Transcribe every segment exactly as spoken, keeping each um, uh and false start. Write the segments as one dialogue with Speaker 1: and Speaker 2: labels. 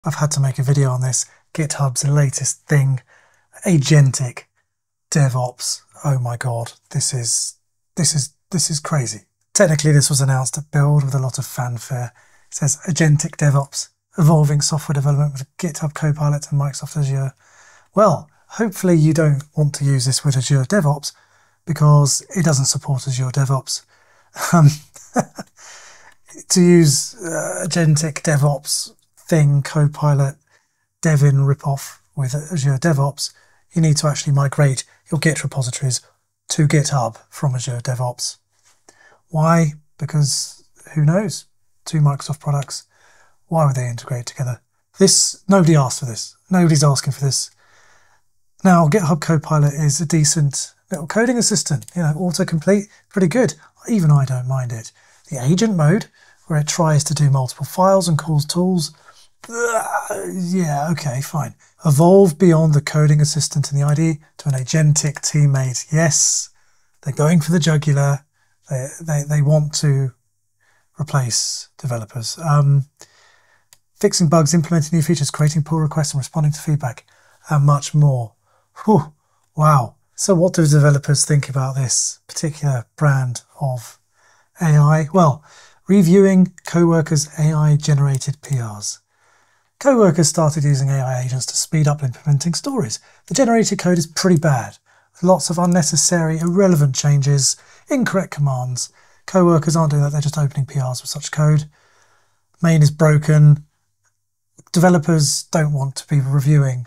Speaker 1: I've had to make a video on this. GitHub's latest thing, Agentic DevOps. Oh my God, this is this is this is crazy. Technically, this was announced at Build with a lot of fanfare. It says Agentic DevOps, evolving software development with GitHub Copilot and Microsoft Azure. Well, hopefully you don't want to use this with Azure DevOps because it doesn't support Azure DevOps. Um, to use uh, Agentic DevOps thing, Copilot, Devin-ripoff with Azure DevOps, you need to actually migrate your Git repositories to GitHub from Azure DevOps. Why? Because who knows? Two Microsoft products. Why would they integrate together? This, nobody asked for this. Nobody's asking for this. Now, GitHub Copilot is a decent little coding assistant. You know, autocomplete, pretty good. Even I don't mind it. The agent mode, where it tries to do multiple files and calls tools, uh, yeah, okay, fine. Evolve beyond the coding assistant in the I D E to an agentic teammate. Yes, they're going for the jugular. They, they, they want to replace developers. Um, fixing bugs, implementing new features, creating pull requests and responding to feedback, and much more. Whew, wow. So what do developers think about this particular brand of A I? Well, reviewing coworkers' A I-generated P Rs. Coworkers started using A I agents to speed up implementing stories. The generated code is pretty bad, with lots of unnecessary, irrelevant changes, incorrect commands. Coworkers aren't doing that, they're just opening P Rs with such code. Main is broken. Developers don't want to be reviewing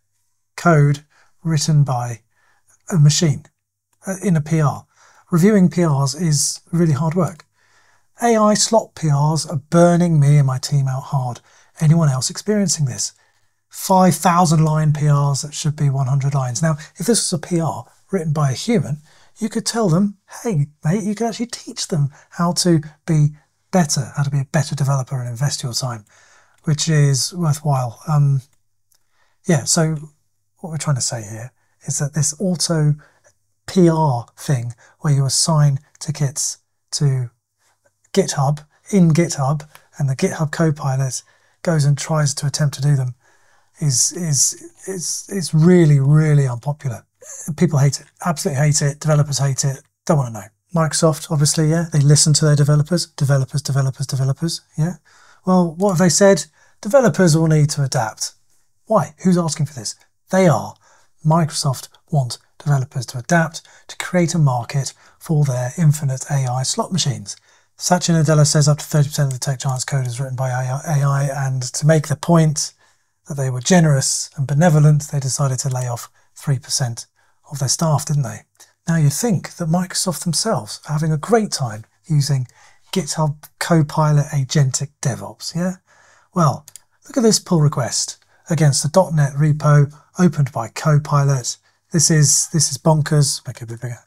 Speaker 1: code written by a machine in a P R. Reviewing P Rs is really hard work. A I slot P Rs are burning me and my team out hard. Anyone else experiencing this? five thousand line P Rs that should be one hundred lines. Now, if this was a P R written by a human, you could tell them, hey, mate, you could actually teach them how to be better, how to be a better developer and invest your time, which is worthwhile. Um, yeah, so what we're trying to say here is that this auto P R thing where you assign tickets to GitHub in GitHub and the GitHub Copilot goes and tries to attempt to do them is is is is really, really unpopular. People hate it, absolutely hate it. Developers hate it, don't want to know. Microsoft, obviously, yeah, they listen to their developers. Developers, developers, developers, yeah. Well, what have they said? Developers will need to adapt. Why? Who's asking for this? They are. Microsoft want developers to adapt to create a market for their infinite A I slot machines. Satya Nadella says up to thirty percent of the tech giant's code is written by A I, and to make the point that they were generous and benevolent, they decided to lay off three percent of their staff, didn't they? Now you think that Microsoft themselves are having a great time using GitHub Copilot Agentic DevOps, yeah? Well, look at this pull request against the dot net repo opened by Copilot. This is, this is bonkers. Make it a bit bigger.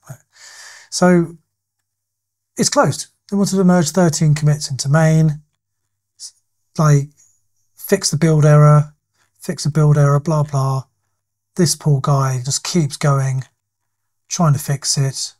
Speaker 1: So it's closed. They wanted to merge thirteen commits into main, like fix the build error, fix the build error, blah, blah. This poor guy just keeps going, trying to fix it.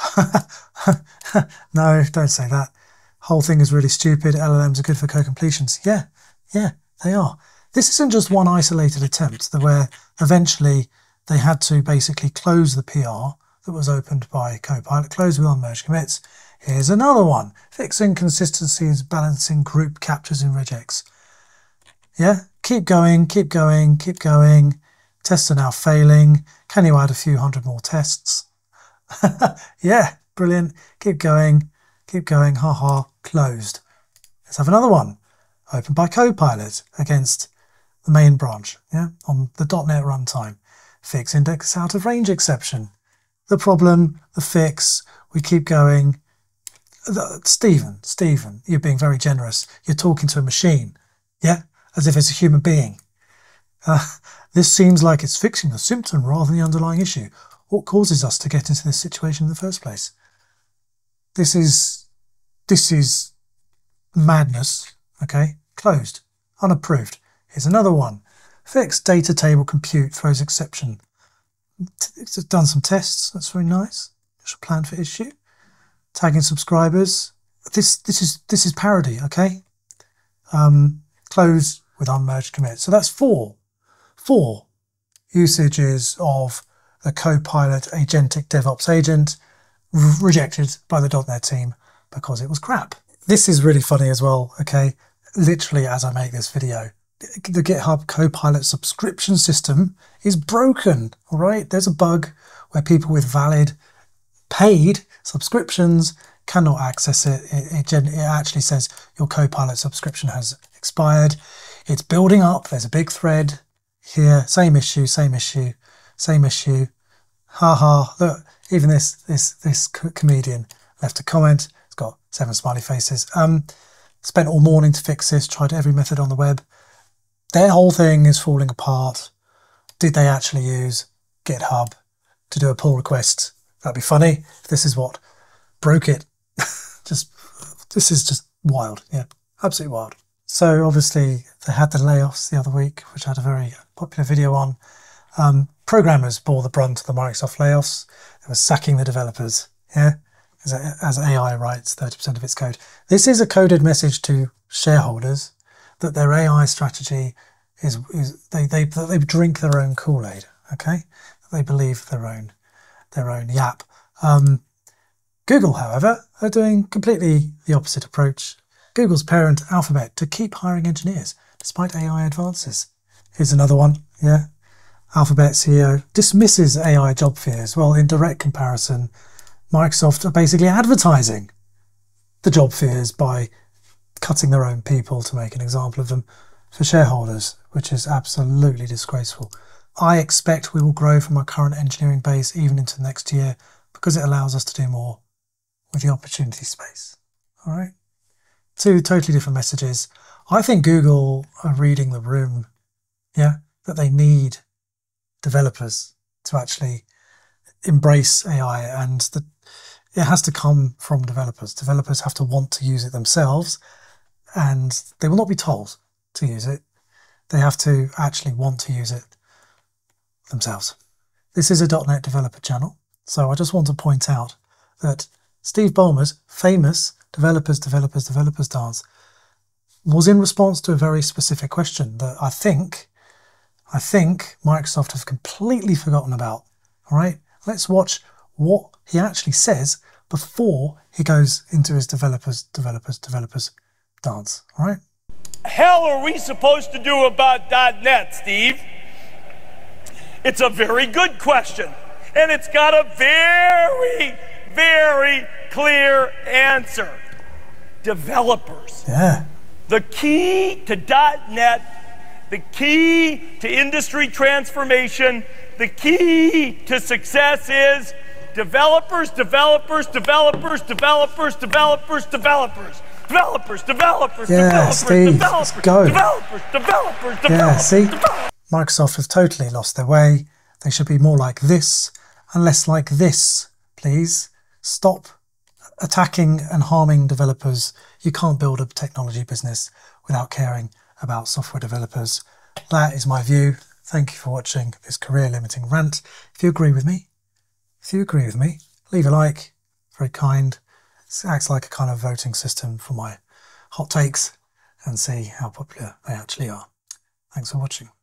Speaker 1: No, don't say that. Whole thing is really stupid. L L Ms are good for co-completions. Yeah, yeah, they are. This isn't just one isolated attempt where eventually they had to basically close the P R that was opened by Copilot, close with unmerged commits. Here's another one, fixing consistencies, balancing group captures and regex. Yeah, keep going, keep going, keep going. Tests are now failing. Can you add a few hundred more tests? Yeah, brilliant. Keep going, keep going, haha, closed. Let's have another one, opened by Copilot against the main branch, yeah, on the dot net runtime. Fix index out of range exception. The problem, the fix, we keep going. Stephen, Stephen, you're being very generous. You're talking to a machine, yeah, as if it's a human being. Uh, this seems like it's fixing the symptom rather than the underlying issue. What causes us to get into this situation in the first place? This is, this is madness, okay? Closed, unapproved. Here's another one. Fix data table compute throws exception. It's done some tests, that's very nice. There's a plan for issue. Tagging subscribers. This this is this is parody, okay? Um, close with unmerged commits. So that's four, four usages of the Copilot Agentic DevOps agent rejected by the dot net team because it was crap. This is really funny as well, okay? Literally as I make this video, the GitHub Copilot subscription system is broken, all right? There's a bug where people with valid paid subscriptions cannot access it. It, it, it actually says your Copilot subscription has expired. It's building up. There's a big thread here. Same issue, same issue, same issue. Ha ha. Look, even this this this comedian left a comment. It's got seven smiley faces. Um, spent all morning to fix this. Tried every method on the web. Their whole thing is falling apart. Did they actually use GitHub to do a pull request? That'd be funny. This is what broke it. just this is just wild. Yeah, absolutely wild. So obviously they had the layoffs the other week, which I had a very popular video on. Um, programmers bore the brunt of the Microsoft layoffs. They were sacking the developers. Yeah, as, as A I writes thirty percent of its code. This is a coded message to shareholders that their A I strategy is is they they they drink their own Kool-Aid. Okay, they believe their own their own yap. Um, Google, however, are doing completely the opposite approach. Google's parent Alphabet to keep hiring engineers despite A I advances. Here's another one. Yeah, Alphabet C E O dismisses A I job fears. Well, in direct comparison, Microsoft are basically advertising the job fears by cutting their own people to make an example of them for shareholders, which is absolutely disgraceful. I expect we will grow from our current engineering base even into next year because it allows us to do more with the opportunity space. All right. Two totally different messages. I think Google are reading the room, yeah, that they need developers to actually embrace A I, and that it has to come from developers. Developers have to want to use it themselves, and they will not be told to use it. They have to actually want to use it themselves. This is a dot net developer channel, so I just want to point out that Steve Ballmer's famous developers, developers, developers dance was in response to a very specific question that I think, I think Microsoft have completely forgotten about. All right, let's watch what he actually says before he goes into his developers, developers, developers dance. All right.
Speaker 2: Hell are we supposed to do about dot net, Steve? It's a very good question, and it's got a very, very clear answer. Developers.
Speaker 1: Yeah.
Speaker 2: The key to dot net, the key to industry transformation, the key to success is developers, developers, developers, developers, developers, developers. Developers, developers,
Speaker 1: yeah,
Speaker 2: developers,
Speaker 1: Steve,
Speaker 2: developers,
Speaker 1: let's go.
Speaker 2: developers, developers, developers.
Speaker 1: Yeah, see?
Speaker 2: Developers.
Speaker 1: Microsoft have totally lost their way. They should be more like this and less like this, please. Stop attacking and harming developers. You can't build a technology business without caring about software developers. That is my view. Thank you for watching this career-limiting rant. If you agree with me, if you agree with me, leave a like. Very kind. It acts like a kind of voting system for my hot takes and see how popular they actually are. Thanks for watching.